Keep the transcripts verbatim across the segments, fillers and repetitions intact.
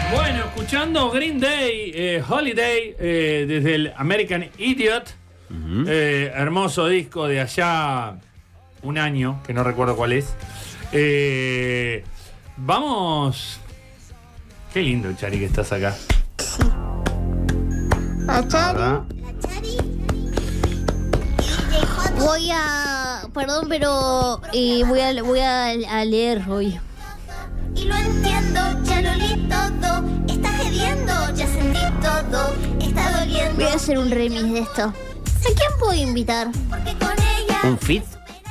Bueno, escuchando Green Day, eh, Holiday, eh, desde el American Idiot, uh-huh. eh, hermoso disco de allá un año, que no recuerdo cuál es. Eh, vamos... Qué lindo, Chari, que estás acá. Sí. La Chari. La Chari. Voy a... Perdón, pero eh, voy, a, voy a, a leer hoy. Y lo entiendo, ya lo leí todo. Está gediendo, ya sentí todo. Está doliendo. Voy a hacer un remix de esto. ¿A quién puedo invitar? Porque con ella ¿Un fit?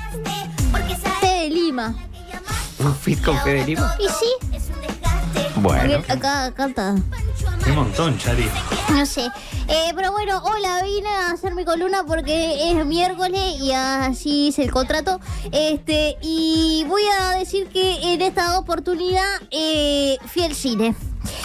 Fede Lima. ¿Un fit con Fede Lima? ¿Y sí? Bueno. Acá canta. Qué montón, Chari. No sé. Eh, pero bueno, hola, vine a hacer mi columna porque es miércoles y así es el contrato. Este, y voy a decir que en esta oportunidad eh, fui al cine.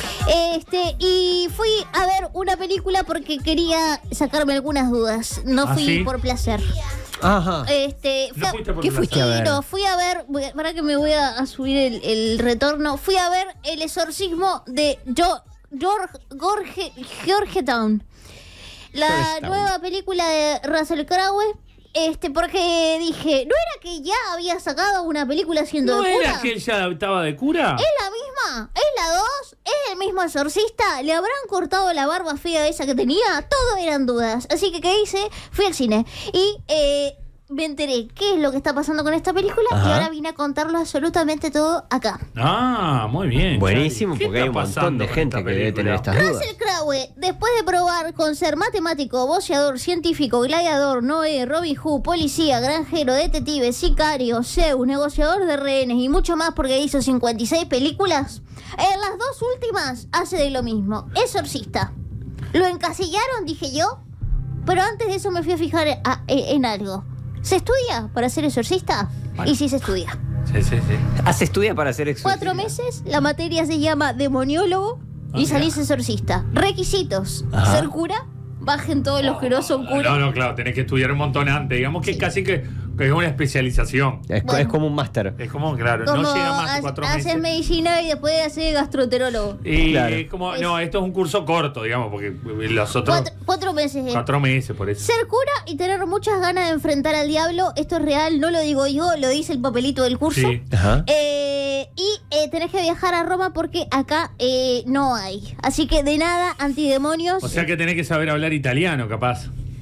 Este, y fui a ver una película porque quería sacarme algunas dudas. No ¿Ah, fui sí? por placer. Ajá. Este, ¿No a, fuiste por ¿Qué placer? fuiste a ver? No, fui a ver, para que me voy a, a subir el, el retorno. Fui a ver El exorcismo de Jo- George, George, Georgetown. La Georgetown. nueva película de Russell Crowe. Este, porque dije, ¿no era que ya había sacado una película siendo ¿No de cura? era que él ya estaba de cura? ¿Es la misma? ¿Es la dos? ¿Es el mismo exorcista? ¿Le habrán cortado la barba fea esa que tenía? Todo eran dudas. Así que, ¿qué hice? Fui al cine. Y eh, me enteré qué es lo que está pasando con esta película. Ajá. Y ahora vine a contarlo absolutamente todo acá. Ah, muy bien. Buenísimo, Chari. ¿Qué porque hay un está montón pasando de con gente esta que debe tener película? estas dudas. Russell Crowe, después de probar con ser matemático, boxeador, científico, gladiador, Noé, Robin Hood, policía, granjero, detective, sicario, Zeus, negociador de rehenes y mucho más porque hizo cincuenta y seis películas, en las dos últimas hace de lo mismo, exorcista. Lo encasillaron, dije yo, pero antes de eso me fui a fijar a- en algo. ¿Se estudia para ser exorcista? Bueno. Y sí se estudia. Sí, sí, sí. ¿Hace estudia para ser exorcista? Cuatro meses, la materia se llama demoniólogo Ah, y salís mira. exorcista. Requisitos: Ajá. ser cura, bajen todos los que no son No, curas. no, claro, tenés que estudiar un montón antes. Digamos que Sí. casi que, que es una especialización. Es, Bueno. es como un máster. Es como, claro, Como no llega más de ha- cuatro haces meses. medicina y después haces gastroenterólogo. Y Claro. es como, no, esto es un curso corto, digamos, porque los otros Cuatro, cuatro meses. eh. cuatro meses, por eso. Ser cura y tener muchas ganas de enfrentar al diablo. Esto es real, no lo digo yo, lo dice el papelito del curso. Sí. Ajá. Eh, y eh, tenés que viajar a Roma porque acá eh, no hay. Así que de nada, antidemonios. O sea que tenés que saber hablar italiano, capaz.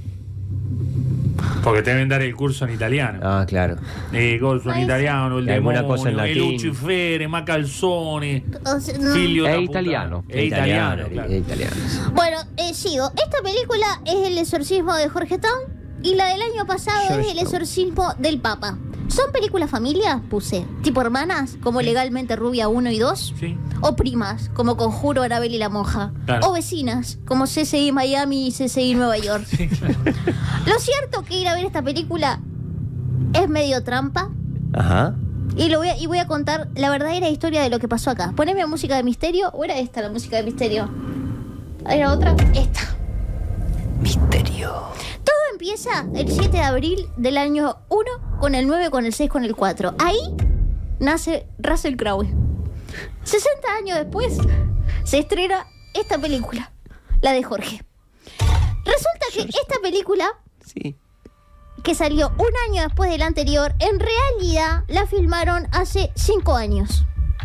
Porque te deben dar el curso en italiano. Ah, claro. Eh, curso en Ay, italiano, el Y alguna demonio, cosa en el latín. Lucifere, Macalzone, O sea, no. Filio da Es puta. italiano. Es italiano, claro. Es italiano. Bueno, eh, sigo. Esta película es El exorcismo de Georgetown y la del año pasado es El Georgetown. exorcismo del Papa. ¿Son películas familia? Puse. ¿Tipo hermanas? Como Legalmente Rubia uno y dos. Sí. ¿O primas? Como Conjuro, Anabel y la Monja. Claro. ¿O vecinas? Como C S I Miami y C S I Nueva York. Sí, claro. Lo cierto que ir a ver esta película es medio trampa. Ajá. Y, lo voy a, y voy a contar la verdadera historia de lo que pasó acá. Poneme música de misterio. ¿O era esta la música de misterio? ¿Era otra? Esta. Misterio. Todo empieza el siete de abril del año uno, con el nueve, con el seis, con el cuatro. Ahí nace Russell Crowe. sesenta años después se estrena esta película, la de Jorge. Resulta que esta película, Sí. que salió un año después de la anterior, en realidad la filmaron hace cinco años.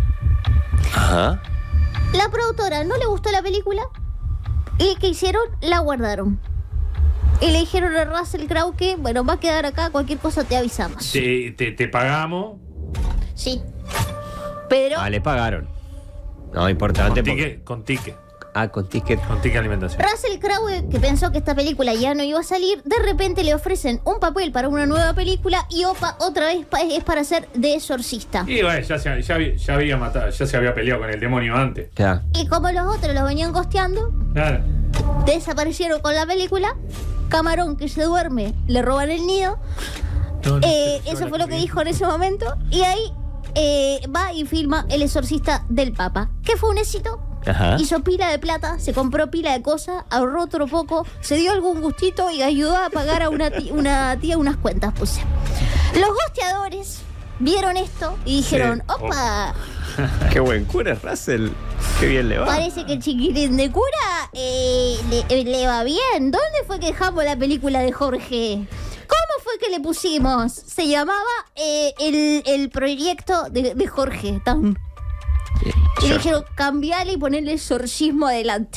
Ajá. La productora no le gustó la película y ¿qué hicieron? La guardaron. Y le dijeron a Russell Crowe que, bueno, va a quedar acá, cualquier cosa te avisamos. Te, te, te pagamos Sí. Pero Ah, le pagaron. No, con importante. porque- ticket, con ticket, Ah, con ticket. con ticket alimentación. Russell Crowe, que pensó que esta película ya no iba a salir, de repente le ofrecen un papel para una nueva película y opa, otra vez pa- es para ser de exorcista. Y bueno, ya se, ya, había- ya había matado, ya se había peleado con el demonio antes. Claro. Y como los otros los venían costeando, Claro. desaparecieron con la película. Camarón que se duerme, le roban el nido. No, no Eh, sé, yo eso la fue lo que vi. dijo en ese momento. Y ahí eh, va y filma El exorcista del Papa, que fue un éxito. Ajá. Hizo pila de plata, se compró pila de cosas, ahorró otro poco, se dio algún gustito y ayudó a pagar a una tía, una tía unas cuentas, puse. Los gosteadores vieron esto y dijeron, Sí. opa, Qué buen cura es Russell. Qué bien le va. parece que el chiquitín de cura eh, le, eh, le va bien. ¿Dónde fue que dejamos la película de Jorge? ¿Cómo fue que le pusimos? Se llamaba eh, el, el proyecto de, de Jorge Town. Y le dijeron, cambiarle y ponerle exorcismo adelante.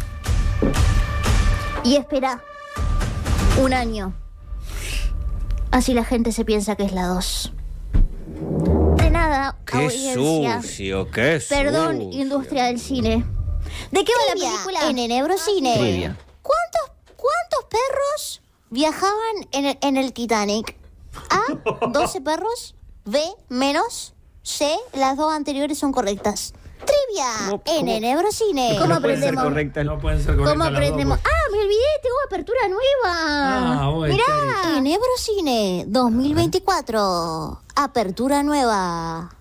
Y espera un año. Así la gente se piensa que es la dos. De nada, Qué audiencia. sucio, qué sucio. Perdón, industria del cine. ¿De qué va la Trivia película? en Enebrocine. Trivia. ¿Cuántos, ¿Cuántos perros viajaban en el, en el Titanic? A, doce perros. B, menos. C, las dos anteriores son correctas. Trivia ¿Cómo- en cómo- Enebrocine. ¿Cómo No puede ser aprendemos? correcta. No pueden ser correctas ¿Cómo las dos, aprendemos? porque- Ah, me olvidé, tengo apertura nueva. Ah, bueno, Mirá. Enebrocine dos mil veinticuatro. Apertura nueva.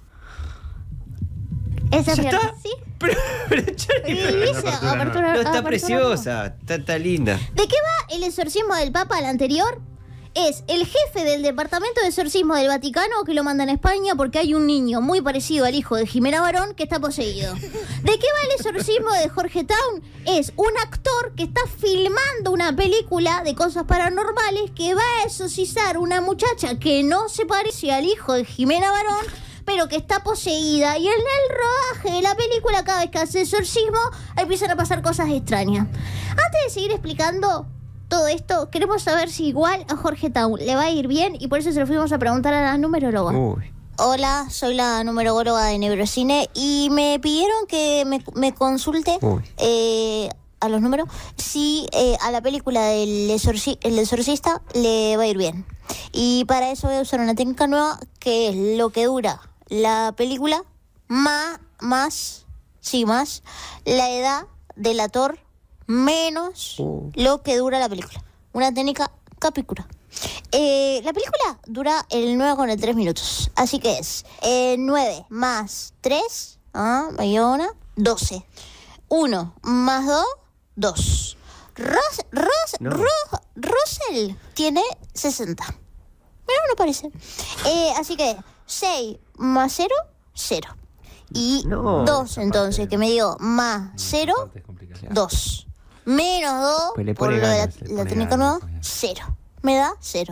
Esa ¿Ya mierda, está? ¿sí? Pero, pero, Chari, Sí, no, dice, apertura apertura- no, está apertura preciosa. Está, está linda. nueva. ¿De qué va el exorcismo del Papa, el anterior? Es el jefe del departamento de exorcismo del Vaticano que lo manda en España porque hay un niño muy parecido al hijo de Jimena Barón que está poseído. ¿De qué va el exorcismo de Jorge Town? Es un actor que está filmando una película de cosas paranormales que va a exorcizar una muchacha que no se parece al hijo de Jimena Barón, pero que está poseída. Y en el rodaje de la película, cada vez que hace exorcismo, empiezan a pasar cosas extrañas. Antes de seguir explicando todo esto, queremos saber si igual a Jorge Town le va a ir bien y por eso se lo fuimos a preguntar a la numeróloga. Uy. Hola, soy la numeróloga de Neurocine y me pidieron que me, me consulte Uy. eh, a los números si eh, a la película del exorci- el exorcista le va a ir bien. Y para eso voy a usar una técnica nueva que es lo que dura la película más, más, sí, más la edad del actor menos Uh. lo que dura la película. Una técnica capicura. Eh, la película dura el nueve con el tres minutos. Así que es eh, nueve más tres, ah, me dio una, doce. uno más dos, dos. Ros, Ros, No. Ro- Russell tiene sesenta. Mira, no parece. Eh, así que seis más cero, cero. Y No, dos esa entonces, parte- que me dio más cero, Es complicado. dos. Menos dos, Pues le por pone lo de la, ganas, le la pone técnica ganas, nueva, le pone ganas. cero. Me da cero.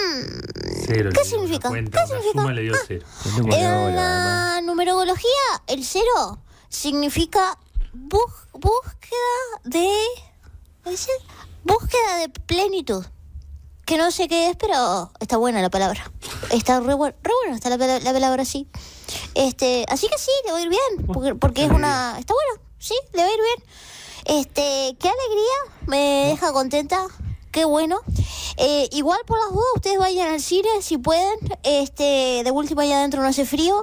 Cero, ¿Qué le dio significa? una cuenta, ¿Qué una significa? suma le dio cero. Es numeróloga, En además. la numerología, el cero significa bus- búsqueda de... ¿cómo dice? Búsqueda de plenitud. Que no sé qué es, pero está buena la palabra. Está re, buen- re buena está la, pala- la palabra así. Este, así que sí, le va a ir bien. Porque, porque es una... Está bueno, sí, le va a ir bien. Este, qué alegría, me deja contenta. Qué bueno. Eh, igual por las dudas, ustedes vayan al cine si pueden. Este, de última allá adentro no hace frío.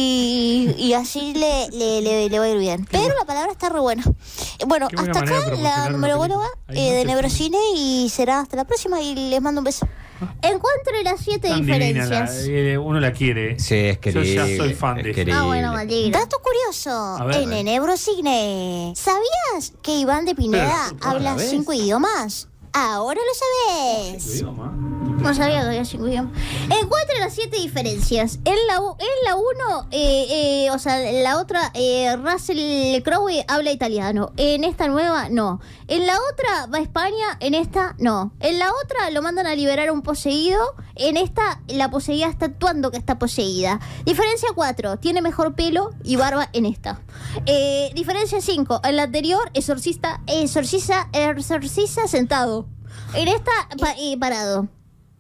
Y, y así le, le, le, le va a ir bien. Pero la palabra está re buena. Eh, Bueno, Qué buena hasta manera acá de la promocionar una numeróloga película. Ahí eh, no de te Neurocine y será hasta la próxima y les mando un beso. Encuentre las siete Tan divina, diferencias. la- eh, uno la quiere. Sí, es Yo querible. ya soy fan es de eso. querible. Ah, bueno, me alegra. Dato curioso, ver, en a ver. Neurocine. ¿Sabías que Iván de Pineda Pero, habla ¿otra vez? cinco idiomas? Ahora lo sabes. Idioma. No sabía que había cinco idiomas. Encuentre las siete diferencias. En la u- en la uno, eh, eh, o sea, la otra, eh, Russell Crowe habla italiano. En esta nueva, no. En la otra va a España, en esta, no. En la otra lo mandan a liberar a un poseído. En esta, la poseída está actuando que está poseída. Diferencia cuatro, tiene mejor pelo y barba en esta. Eh, diferencia cinco, en la anterior, exorcista, exorciza, exorciza sentado. En esta, pa- eh, parado.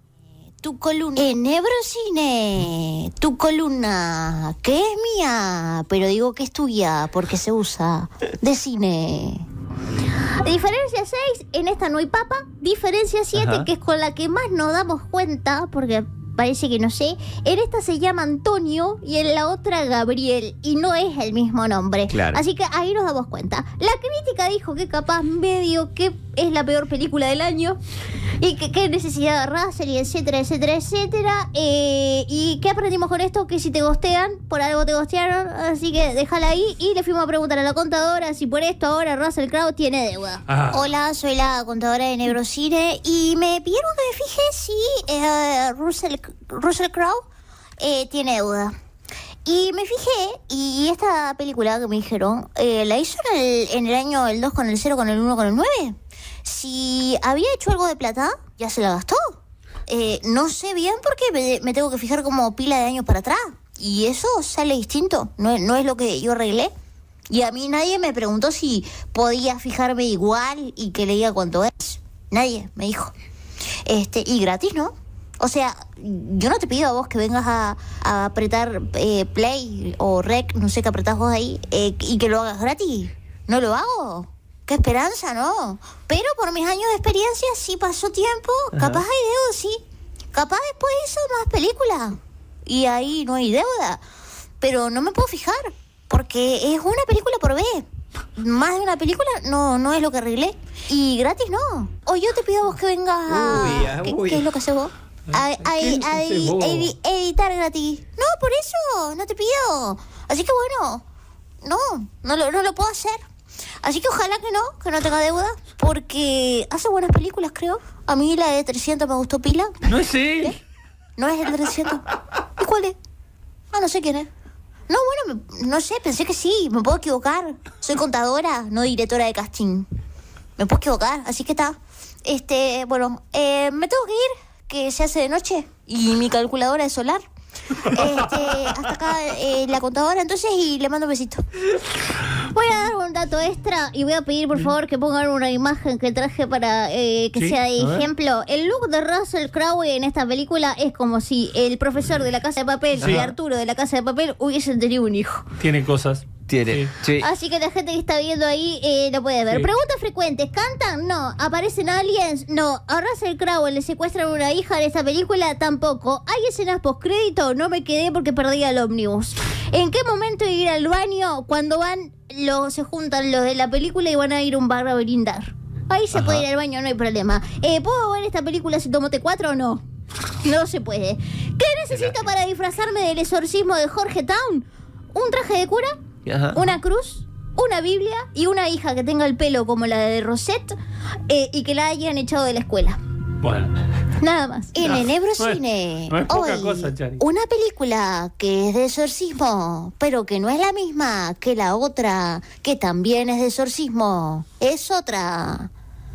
Tu columna. En Neurocine. Tu columna, que es mía, pero digo que es tuya porque se usa de cine. Diferencia seis, en esta no hay papa. Diferencia siete, Ajá. que es con la que más nos damos cuenta, porque parece que no sé. En esta se llama Antonio y en la otra Gabriel, y no es el mismo nombre. Claro. Así que ahí nos damos cuenta. La crítica dijo que capaz medio que es la peor película del año y que qué necesidad de Russell y etcétera, etcétera, etcétera. Eh, y ¿qué aprendimos con esto? Que si te gostean, por algo te gostearon, así que déjala ahí. Y le fuimos a preguntar a la contadora si por esto ahora Russell Crowe tiene deuda. Ah, Hola, soy la contadora de Neurocine y me pidieron que me fije si eh, Russell, Russell Crowe eh, tiene deuda. Y me fijé, y esta película que me dijeron, eh, ¿la hizo en el, en el año el dos con el cero, con el uno, con el nueve? Si había hecho algo de plata, ya se la gastó. Eh, no sé bien porque me, me tengo que fijar como pila de años para atrás. Y eso sale distinto, no, no es lo que yo arreglé. Y a mí nadie me preguntó si podía fijarme igual y que le diga cuánto es. Nadie me dijo. Este, y gratis, ¿no? O sea, yo no te pido a vos que vengas a, a apretar eh, play o rec, no sé qué apretás vos ahí, eh, y que lo hagas gratis. No lo hago. Qué esperanza, ¿no? Pero por mis años de experiencia, sí pasó tiempo, Ajá. capaz hay deuda, sí. Capaz después hizo más películas. Y ahí no hay deuda. Pero no me puedo fijar, porque es una película por vez. Más de una película no, no es lo que arreglé. Y gratis no. O yo te pido a vos que vengas a... Uy, ¿Qué, uy. ¿Qué es lo que haces vos? A, a, a, a edi- editar gratis. No, por eso, no te pido. Así que bueno, no, no lo, no lo puedo hacer. Así que ojalá que no, que no tenga deuda, porque hace buenas películas, creo. A mí la de trescientos me gustó pila. No es él. ¿Eh? No es el trescientos. ¿Y cuál es? Ah, no sé quién es. No, bueno, me, no sé, pensé que sí, me puedo equivocar. Soy contadora, no directora de casting. Me puedo equivocar, así que está. Este, bueno, eh, me tengo que ir, que se hace de noche, y mi calculadora es solar. Este, hasta acá eh, la contadora, entonces, y le mando un besito. Voy a dar un dato extra y voy a pedir por favor que pongan una imagen que traje para eh, que Sí, sea de a ver. ejemplo. El look de Russell Crowe en esta película es como si el profesor de La Casa de Papel Sí. y Arturo de La Casa de Papel hubiesen tenido un hijo. Tiene cosas. Tiene. Sí. Sí. Así que la gente que está viendo ahí eh, lo puede ver. Sí. Preguntas frecuentes. ¿Cantan? No. ¿Aparecen aliens? No. ¿A Russell Crowe le secuestran una hija en esta película? Tampoco. ¿Hay escenas postcrédito? No me quedé porque perdí el ómnibus. ¿En qué momento ir al baño? Cuando van, los, se juntan los de la película y van a ir a un bar a brindar. Ahí se Ajá. puede ir al baño, no hay problema. Eh, ¿Puedo ver esta película si tomo T cuatro o no? No se puede. ¿Qué necesito para disfrazarme del exorcismo de Jorge Town? ¿Un traje de cura? Ajá. Una cruz, una Biblia y una hija que tenga el pelo como la de Rosette eh, y que la hayan echado de la escuela. Bueno. Nada más. En No, el no Nebrocine, es- no es poca hoy, cosa, Chari. una película que es de exorcismo, pero que no es la misma que la otra, que también es de exorcismo. Es otra.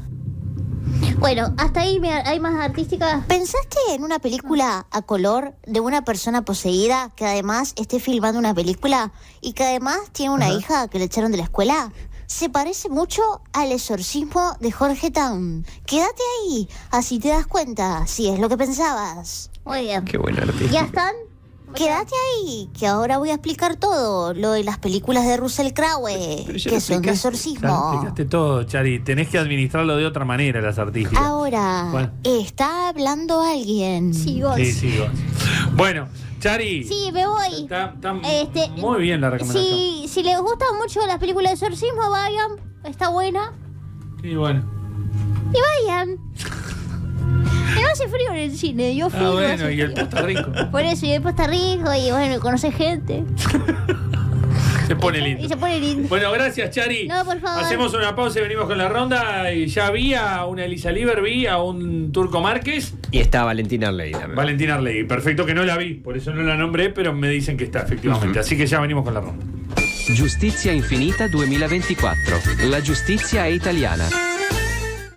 Bueno, hasta ahí me- hay más artísticas. ¿Pensaste en una película a color de una persona poseída que además esté filmando una película y que además tiene una Ajá. hija que le echaron de la escuela? Se parece mucho al exorcismo de Jorge Town. Quédate ahí, así te das cuenta si es lo que pensabas. Muy bien. Qué buen artista. ¿Ya están? Quédate ahí, que ahora voy a explicar todo lo de las películas de Russell Crowe, Pero ya que lo son de explicaste. Ya exorcismo. explicaste todo, Chari. Tenés que administrarlo de otra manera, las artísticas. Ahora, Bueno. está hablando alguien. Sí, vos. Sí, sí, vos. Bueno, Chari. Sí, me voy. Está, está Este, muy bien la recomendación. Si, si les gustan mucho las películas de exorcismo, vayan. Está buena. Sí, bueno. Y vayan. No hace frío en el cine. Yo fui. Ah, no bueno, hace y el frío. Posta Rico. Por eso, y el Posta Rico, y bueno, conoce gente. Se pone Y lindo. se pone lindo. Bueno, gracias, Chari. No, por favor. Hacemos una pausa y venimos con la ronda. Y ya vi a una Elisa Liber, vi a un Turco Márquez. Y está Valentina Arley también. Valentina Arlegui. Perfecto que no la vi, por eso no la nombré, pero me dicen que está, efectivamente. Así que ya venimos con la ronda. Giustizia Infinita duemilaventiquattro. La giustizia è italiana.